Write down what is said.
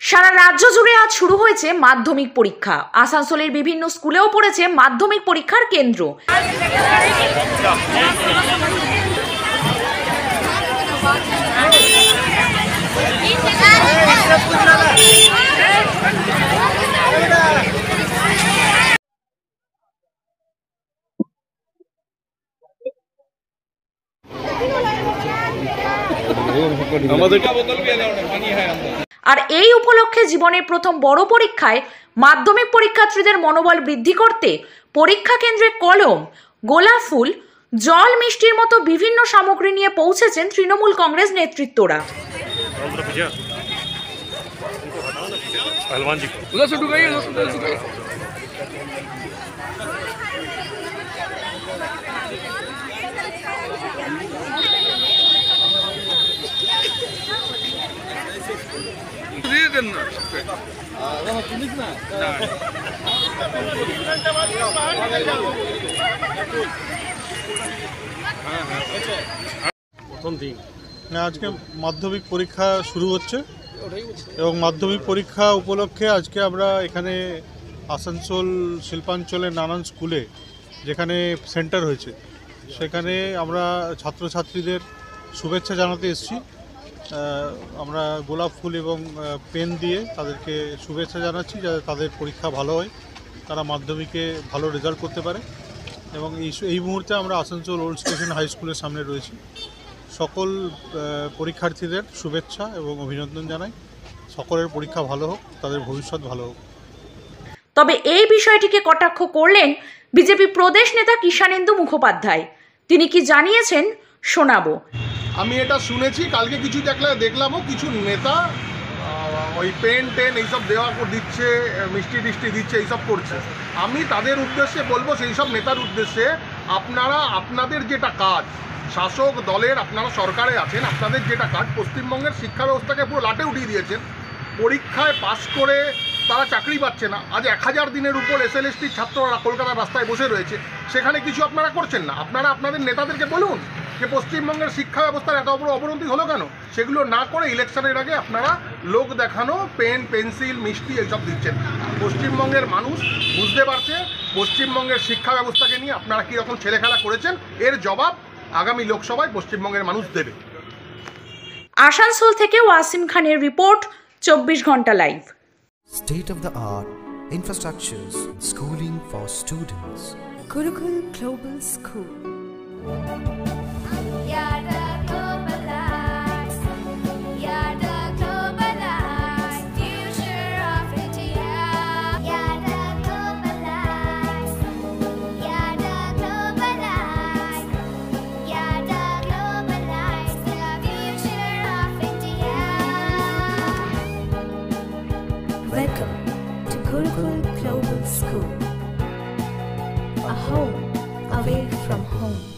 সারা রাজ্য জুড়ে আজ শুরু হয়েছে মাধ্যমিক পরীক্ষা। আসানসোলের বিভিন্ন স্কুলেও পড়েছে মাধ্যমিক পরীক্ষার কেন্দ্র। আর এই উপলক্ষে জীবনের প্রথম বড় পরীক্ষায় মাধ্যমিক পরীক্ষার্থীদের মনোবল বৃদ্ধি করতে পরীক্ষা কেন্দ্রে কলম, গোলাপ ফুল, জল, মিষ্টির মতো বিভিন্ন সামগ্রী নিয়ে পৌঁছেছেন তৃণমূল কংগ্রেস নেতৃত্বরা। আজকে মাধ্যমিক পরীক্ষা শুরু হচ্ছে এবং মাধ্যমিক পরীক্ষা উপলক্ষে আজকে আমরা এখানে আসানসোল শিল্পাঞ্চলের নানান স্কুলে যেখানে সেন্টার হয়েছে সেখানে আমরা ছাত্রছাত্রীদের শুভেচ্ছা জানাতে এসেছি। আমরা গোলাপ ফুল এবং পেন দিয়ে তাদেরকে শুভেচ্ছা জানাচ্ছি যাতে তাদের পরীক্ষা ভালো হয়, তারা মাধ্যমিকে ভালো রেজাল্ট করতে পারে। এবং এই মুহূর্তে আমরা আসানসোল ওল্ড স্টেশন হাই স্কুলের সামনে রয়েছি। সকল পরীক্ষার্থীদের শুভেচ্ছা এবং অভিনন্দন জানাই। সকলের পরীক্ষা ভালো হোক, তাদের ভবিষ্যৎ ভালো হোক। তবে এই বিষয়টিকে কটাক্ষ করলেন বিজেপি প্রদেশ নেতা কিষানেন্দু মুখোপাধ্যায়। তিনি কি জানিয়েছেন শোনাবো। আমি এটা শুনেছি, কালকে কিছু দেখলামও কিছু নেতা ওই পেন এইসব দেওয়া দিচ্ছে, মিষ্টি টিষ্টি দিচ্ছে, এইসব করছে। আমি তাদের উদ্দেশ্যে বলবো, সেই সব নেতার উদ্দেশ্যে, আপনারা আপনাদের যেটা কাজ, শাসক দলের আপনারা সরকারে আছেন, আপনাদের যেটা কাজ, পশ্চিমবঙ্গের শিক্ষা ব্যবস্থাকে পুরো লাটে উঠিয়ে দিয়েছেন। পরীক্ষায় পাস করে তারা চাকরি পাচ্ছে না। আজ 1000 দিনের উপর এসএলএসটির ছাত্ররা কলকাতার রাস্তায় বসে রয়েছে, সেখানে কিছু আপনারা করছেন না। আপনারা আপনাদের নেতাদেরকে বলুন যে পশ্চিমবঙ্গের শিক্ষা ব্যবস্থার এত বড় অবনতি হলো কেন। সেগুলো না করে ইলেকশনের আগে আপনারা লোক দেখানো পেন, পেন্সিল, মিষ্টি এইসব দিচ্ছেন। পশ্চিমবঙ্গের মানুষ বুঝতে পারছে পশ্চিমবঙ্গের শিক্ষা ব্যবস্থাকে নিয়ে আপনারা কীরকম ছেলেখেলা করেছেন। এর জবাব আগামী লোকসভায় পশ্চিমবঙ্গের মানুষ দেবে। আসানসোল থেকে ওয়াসিম খানের রিপোর্ট, 24 ঘন্টা live. State of the art infrastructures, schooling for students. Gurukul Global School. Welcome to Gurukul Global School, a home away from home.